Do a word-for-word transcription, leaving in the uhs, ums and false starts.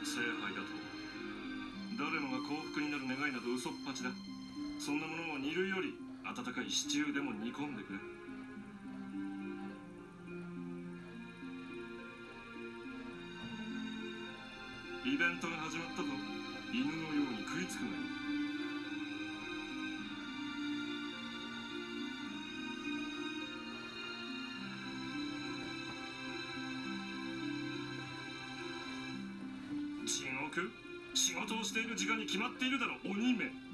聖杯だと。誰もが幸福になる願いなど嘘っぱちだ。そんなものを煮るより温かいシチューでも煮込んでくれ。イベントが始まったぞ。犬のように食いつくがいい。地獄？仕事をしている時間に決まっているだろ、鬼め。